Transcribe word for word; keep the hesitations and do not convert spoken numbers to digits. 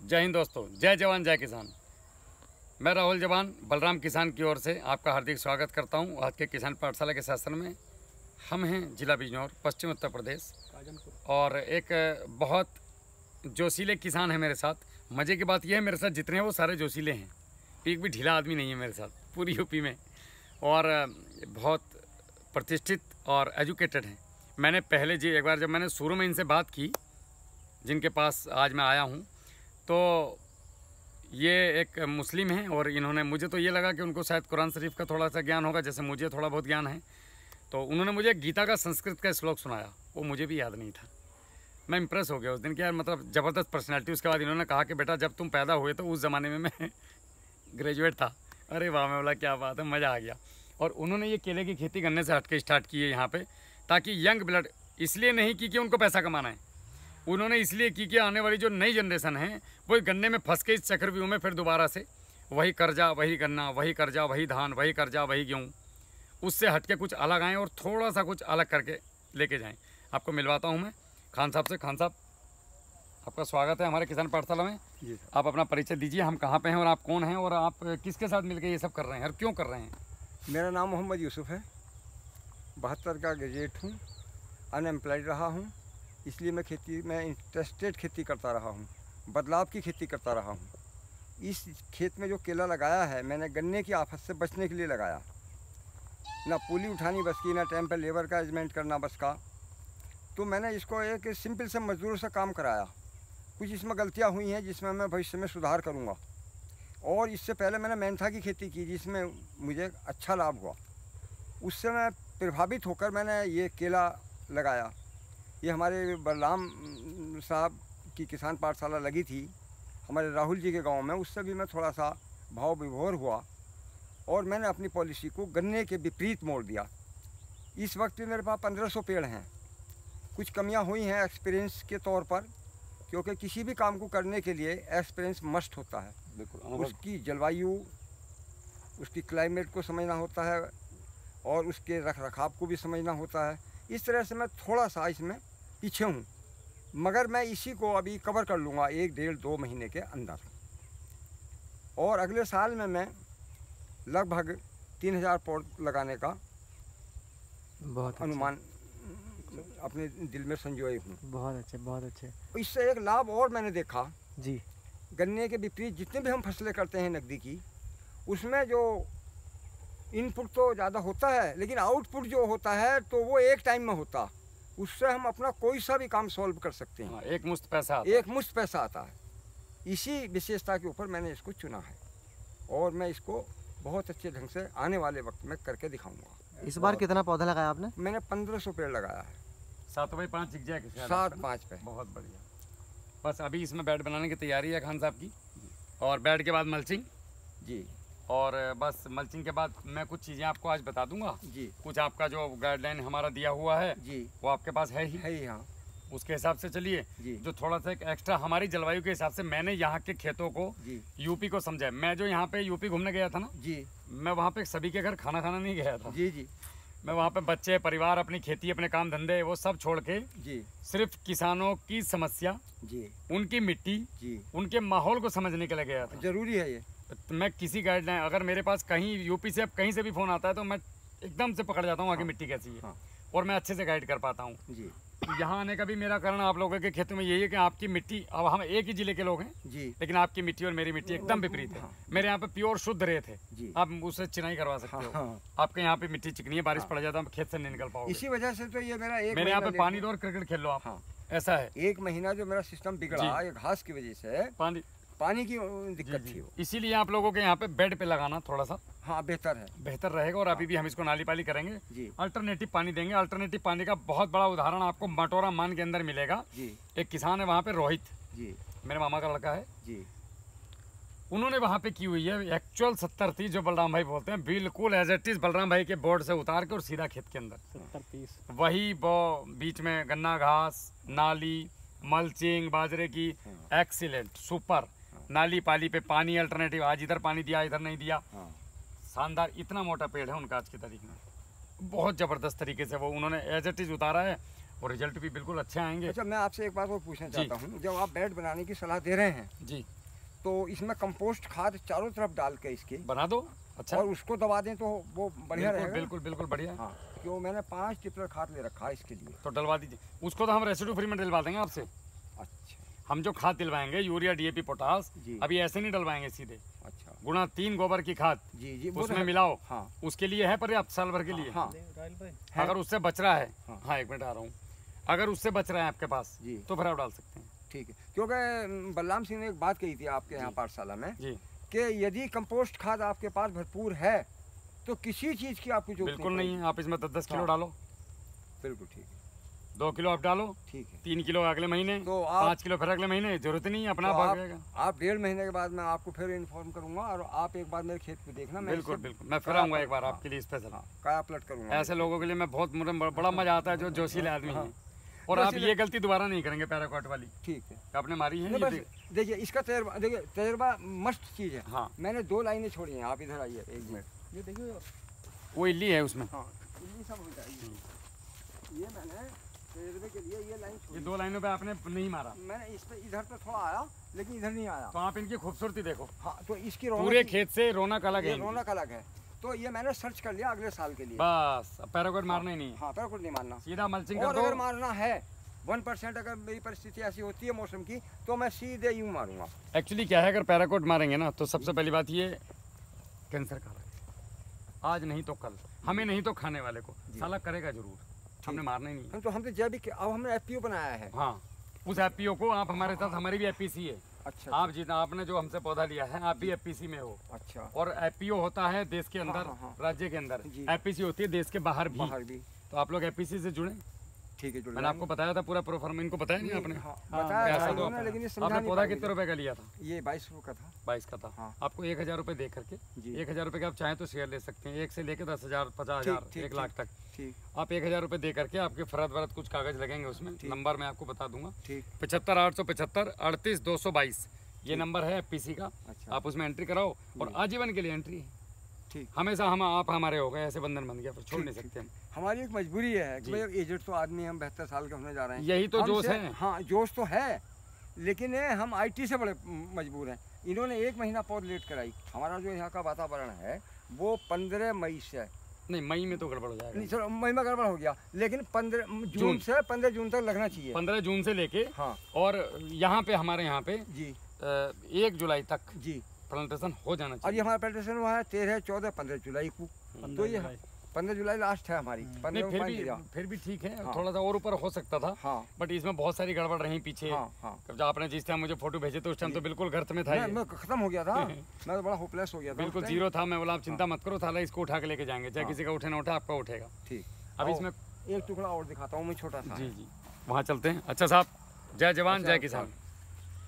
जय हिंद दोस्तों, जय जवान जय किसान। मैं राहुल जवान बलराम किसान की ओर से आपका हार्दिक स्वागत करता हूं। आज के किसान पाठशाला के सेशन में हम हैं जिला बिजनौर, पश्चिम उत्तर प्रदेश, और एक बहुत जोशीले किसान है मेरे साथ। मज़े की बात यह है, मेरे साथ जितने हैं वो सारे जोशीले हैं, एक भी ढीला आदमी नहीं है मेरे साथ पूरी यूपी में, और बहुत प्रतिष्ठित और एजुकेटेड हैं। मैंने पहले जी एक बार जब मैंने शुरू में इनसे बात की, जिनके पास आज मैं आया हूँ, तो ये एक मुस्लिम हैं और इन्होंने, मुझे तो ये लगा कि उनको शायद कुरान शरीफ का थोड़ा सा ज्ञान होगा, जैसे मुझे थोड़ा बहुत ज्ञान है। तो उन्होंने मुझे गीता का संस्कृत का श्लोक सुनाया, वो मुझे भी याद नहीं था। मैं इम्प्रेस हो गया उस दिन कि यार मतलब ज़बरदस्त पर्सनैलिटी। उसके बाद इन्होंने कहा कि बेटा जब तुम पैदा हुए तो उस ज़माने में मैं ग्रेजुएट था। अरे वाह, मैं बोला क्या बात है, मज़ा आ गया। और उन्होंने ये केले की खेती गन्ने से हट के स्टार्ट की है यहाँ पे, ताकि यंग ब्लड, इसलिए नहीं की कि उनको पैसा कमाना है, उन्होंने इसलिए की कि आने वाली जो नई जनरेशन है वो गन्ने में फंस के इस चक्रव्यूह में फिर दोबारा से वही कर्जा वही गन्ना, वही कर्जा वही धान, वही कर्जा वही गेहूँ, उससे हट के कुछ अलग आएँ और थोड़ा सा कुछ अलग करके लेके जाएं। आपको मिलवाता हूं मैं खान साहब से। खान साहब, आपका स्वागत है हमारे किसान पाठशाला में। जी, आप अपना परिचय दीजिए, हम कहाँ पे हैं और आप कौन हैं और आप किसके साथ मिलकर ये सब कर रहे हैं और क्यों कर रहे हैं? मेरा नाम मोहम्मद यूसुफ है, बहत्तर का ग्रेजुएट हूँ, अनएम्प्लॉयड रहा हूँ, इसलिए मैं खेती में इंटरेस्टेड खेती करता रहा हूँ, बदलाव की खेती करता रहा हूँ। इस खेत में जो केला लगाया है मैंने गन्ने की आफत से बचने के लिए लगाया। ना पूली उठानी बस की, ना टाइम पर लेबर का अरेंजमेंट करना बस का। तो मैंने इसको एक सिंपल से मजदूरों से काम कराया। कुछ इसमें गलतियाँ हुई हैं जिसमें मैं भविष्य में सुधार करूँगा। और इससे पहले मैंने मेंथा की खेती की जिसमें मुझे अच्छा लाभ हुआ। उससे मैं प्रभावित होकर मैंने ये केला लगाया। ये हमारे बलराम साहब की किसान पाठशाला लगी थी हमारे राहुल जी के गांव में, उससे भी मैं थोड़ा सा भाव विभोर हुआ और मैंने अपनी पॉलिसी को गन्ने के विपरीत मोड़ दिया। इस वक्त भी मेरे पास पंद्रह सौ पेड़ हैं। कुछ कमियां हुई हैं एक्सपीरियंस के तौर पर, क्योंकि किसी भी काम को करने के लिए एक्सपीरियंस मस्ट होता है। बिल्कुल, उसकी जलवायु, उसकी क्लाइमेट को समझना होता है और उसके रख रखाव को भी समझना होता है। इस तरह से मैं थोड़ा सा इसमें पीछे हूँ, मगर मैं इसी को अभी कवर कर लूँगा एक डेढ़ दो महीने के अंदर। और अगले साल में मैं लगभग तीन हज़ार पौध लगाने का बहुत अनुमान अपने दिल में संजोए हूँ। बहुत अच्छे, बहुत अच्छे। इससे एक लाभ और मैंने देखा जी, गन्ने के विपरीत जितने भी हम फसलें करते हैं नकदी की, उसमें जो इनपुट तो ज़्यादा होता है लेकिन आउटपुट जो होता है तो वो एक टाइम में होता। उससे हम अपना कोई सा भी काम सॉल्व कर सकते हैं। हाँ, एक मुश्त पैसा आता एक मुश्त पैसा आता है। इसी विशेषता के ऊपर मैंने इसको चुना है और मैं इसको बहुत अच्छे ढंग से आने वाले वक्त में करके दिखाऊंगा। इस बार कितना पौधा लगाया आपने? मैंने पंद्रह सौ पेड़ लगाया है। सात बाई पाँच एग्जैक्ट, सात पाँच पे। बहुत बढ़िया। बस अभी इसमें बेड बनाने की तैयारी है खान साहब की, और बेड के बाद मल्चिंग जी, और बस मल्चिंग के बाद मैं कुछ चीज़ें आपको आज बता दूंगा जी। कुछ आपका जो गाइडलाइन हमारा दिया हुआ है जी, वो आपके पास है ही है ही। हाँ, उसके हिसाब से चलिए। जो थोड़ा सा एक एक्स्ट्रा हमारी जलवायु के हिसाब से मैंने यहाँ के खेतों को, यूपी को समझा। मैं जो यहाँ पे यूपी घूमने गया था ना जी, मैं वहाँ पे सभी के घर खाना खाना नहीं गया था जी जी। मैं वहाँ पे बच्चे, परिवार, अपनी खेती, अपने काम धंधे वो सब छोड़ के जी सिर्फ किसानों की समस्या जी, उनकी मिट्टी जी, उनके माहौल को समझने के लिए गया था। जरूरी है ये। मैं किसी गाइडलाइन, अगर मेरे पास कहीं यूपी से अब कहीं से भी फ़ोन आता है तो मैं एकदम से पकड़ जाता हूँ वहाँ की मिट्टी कैसी है, हाँ, और मैं अच्छे से गाइड कर पाता हूँ जी। यहाँ आने का भी मेरा कारण आप लोगों के खेतों में यही है कि आपकी मिट्टी, अब हम एक ही जिले के लोग हैं जी, लेकिन आपकी मिट्टी और मेरी मिट्टी एकदम विपरीत है। हाँ, मेरे यहाँ पे प्योर शुद्ध रेत है जी, आप उससे चिनाई करवा सकते हो। हाँ, आपके यहाँ पे मिट्टी चिकनी है, बारिश हाँ, पड़ जाता है, खेत से नहीं निकल पाओगे। इसी वजह से तो ये मेरा एक मेरे यहाँ पे पानी दो और क्रिकेट खेल लो आप। हाँ, ऐसा है। एक महीना जो मेरा सिस्टम बिगड़ा ये घास की वजह से, पानी पानी की दिक्कत थी, इसीलिए आप लोगों के यहाँ पे बेड पे लगाना थोड़ा सा हाँ बेहतर है, बेहतर रहेगा। और अभी भी हम इसको नाली पाली करेंगे जी, अल्टरनेटिव पानी देंगे। अल्टरनेटिव पानी का बहुत बड़ा उदाहरण आपको मटोरा मान के अंदर मिलेगा जी। एक किसान है वहाँ पे, रोहित जी, मेरे मामा का लड़का है जी, उन्होंने वहाँ पे की हुई है एक्चुअल सत्तर तीस, जो बलराम भाई बोलते हैं, बिल्कुल एज इट इज बलराम भाई के बोर्ड से उतार के और सीधा खेत के अंदर सत्तर तीस, वही वो बीच में गन्ना घास, नाली, मल्चिंग, बाजरे की, एक्सीलेंट, सुपर, नाली पाली पे पानी अल्टरनेटिव, आज इधर पानी दिया इधर नहीं दिया, शानदार। इतना मोटा पेड़ है उनका आज की तारीख में, बहुत ज़बरदस्त तरीके से वो उन्होंने एज इट इज उतारा है। और रिजल्ट भी बिल्कुल अच्छे आएंगे। अच्छा, मैं आपसे एक बात और पूछना जी। चाहता हूँ, जब आप बेड बनाने की सलाह दे रहे हैं जी, तो इसमें कंपोस्ट खाद चारों तरफ डाल के इसके बना दो। अच्छा, और उसको दबा दें तो वो बढ़िया बिल्कुल रहेगा। बिल्कुल बिल्कुल बढ़िया। हाँ, क्यों मैंने पाँच टिपलर खाद ले रखा है इसके लिए। तो डलवा दीजिए उसको, तो हम रेसिडू फ्री में डलवा देंगे आपसे। अच्छा हम जो खाद दिलवाएंगे यूरिया, डीएपी, पोटास, जी। अभी ऐसे नहीं डलवाएंगे सीधे, अच्छा गुणा तीन गोबर की खाद जी जी, वो तो उसमें है। मिलाओ। हाँ उसके लिए है पर्याप्त साल भर के लिए। हाँ अगर उससे बच रहा है, हाँ। हाँ एक मिनट आ रहा हूँ, अगर उससे बच रहा है आपके पास जी। तो फिर आप डाल सकते हैं। ठीक है, क्योंकि बलराम सिंह ने एक बात कही थी आपके यहाँ जी। पाठशाला में जी कि यदि कंपोस्ट खाद आपके पास भरपूर है तो किसी चीज़ की आपको जरूरत बिल्कुल नहीं है। आप इसमें दस दस किलो हाँ। डालो, बिल्कुल ठीक है, दो किलो आप डालो, ठीक है। तीन किलो अगले महीने, तो आप पाँच किलो फिर अगले महीने, जरूरत नहीं है, अपना तो आप आप, भागेगा। आप डेढ़ महीने के बाद मैं आपको फिर इन्फॉर्म करूंगा और आप एक बार मेरे खेत को देखना। मैं बिल्कुल इससे बिल्कुल, मैं फिर काया आऊँगा एक बार पलट- आपके लिए स्पेशल। हाँ, काया पलट करूंगा। ऐसे लोगों के लिए मैं बहुत, मुझे बड़ा मजा आता है जो जोशीले आदमी हैं। और आप जोशीले- ये गलती दोबारा नहीं करेंगे पैराकॉट वाली, ठीक है। आपने मारी है नहीं, ये बस देख- देखिए इसका तजर्बा, देखिए तजर्बा मस्त चीज़ है। हाँ, मैंने दो लाइनें छोड़ी हैं, आप इधर आइए एक मिनट। ये देखिए, वो इल्ली है उसमें। हाँ इल्ली सब हो जाएगी। ये मैंने तजर्बे के लिए ये लाइन ये छोड़ी। दो लाइनों पे आपने नहीं मारा, मैंने इस पे इधर पे थोड़ा आया लेकिन इधर नहीं आया। तो आप इनकी खूबसूरती देखो, हाँ, तो इसकी रौनक पूरे की- खेत से रौनक अलग है ये इनकी। रौनक अलग है। तो ये मैंने सर्च कर लिया अगले साल के लिए। बस अब पैराकॉट मारना ही नहीं है, हाँ, पर कुछ नहीं मानना। सीधा मल्चिंग और कर अगर दो। मारना है वन परसेंट, अगर मेरी परिस्थिति ऐसी होती है मौसम की, तो मैं सीधे यूं मारूंगा। एक्चुअली क्या है, अगर पैराकॉट मारेंगे ना तो सबसे पहली बात ये कैंसर का है, आज नहीं तो कल, हमें नहीं तो खाने वाले को साला करेगा जरूर, हमने मारना ही नहीं है। हम तो हम तो जैविक, अब हमने एफपीओ बनाया है। हाँ, उस एफपीओ को आप हमारे साथ, हमारी भी एफपीसी है। अच्छा आप जितना आपने जो हमसे पौधा लिया है, आप भी एफपीसी में हो। अच्छा, और एफपीओ होता है देश के अंदर, हाँ, हाँ। राज्य के अंदर, जी। एफपीसी होती है देश के बाहर भी। बाहर भी। तो आप लोग एफपीसी से जुड़े। ठीक है, जुड़ मैंने आपको बताया था पूरा प्रोफार्म, इनको बताया नहीं आपने? हाँ, बताया कैसा था दो इन्होंने, लेकिन ये समझा आपने नहीं पौधा पाए कितने मुझे। रुपए का लिया था? ये बाईस सौ का था। बाईस का था। हाँ। आपको एक हजार रुपए दे करके, जी। एक हजार रुपए का आप चाहें तो शेयर ले सकते हैं, एक से लेके दस हजार, पचास ठीक, हजार, ठीक, एक लाख तक। ठीक आप एक हजार रुपए दे करके, आपके फरद वरद कुछ कागज लगेंगे उसमें, ठीक। नंबर मैं आपको बता दूंगा, ठीक। पचहत्तर आठ सौ पचहत्तर अड़तीस दो सौ बाईस, ये नंबर है एफपीसी का। अच्छा, आप उसमें एंट्री कराओ और आजीवन के लिए एंट्री है। ठीक। हमेशा हम आप हमारे हो गए, ऐसे बंधन बन गया, फिर छोड़ ठीक, नहीं सकते हम। हमारी एक मजबूरी है कि जी। भाई एजेड तो आदमी, हम बहत्तर साल के होने जा रहे हैं। यही तो जोश हमसे- है। हाँ, जोश तो है, लेकिन ये हम आईटी से बड़े मजबूर हैं। इन्होंने एक महीना पौध लेट कराई। हमारा जो यहाँ का वातावरण है वो पंद्रह मई से, नहीं मई में तो गड़बड़ हो नहीं जाएगा। चलो मई में गड़बड़ हो गया, लेकिन पंद्रह जून जून। से पंद्रह जून तक लगना चाहिए। पंद्रह जून से लेके हाँ और यहाँ पे हमारे यहाँ पे जी अ, एक जुलाई तक जी। प्लांटेशन हो जाना और ये चाहिए। हमारा प्लांटेशन हुआ है तेरह चौदह पंद्रह जुलाई को। तो ये पंद्रह जुलाई लास्ट है हमारी। नहीं पंद्रह फिर को भी दिया। फिर भी ठीक है, हाँ। थोड़ा सा और ऊपर हो सकता था, हाँ बट इसमें बहुत सारी गड़बड़ रही पीछे। हाँ हाँ। जब आपने जिस टाइम मुझे फोटो भेजे तो उस टाइम तो बिल्कुल गर्त में था मैं, ये। मैं खत्म हो गया था। मैं तो बड़ा होपलेस हो गया था। बिल्कुल उस टाइम। जीरो था। मैं बोला आप चिंता मत करो, थाला इसको उठा के लेके जाएंगे, चाहे हाँ। किसी का उठे ना उठे, आपका उठेगा। ठीक। अब आओ, इसमें एक टुकड़ा और दिखाता हूँ मैं, छोटा सा जी है। जी वहाँ चलते हैं। अच्छा साहब, जय जवान अच्छा, जय किसान।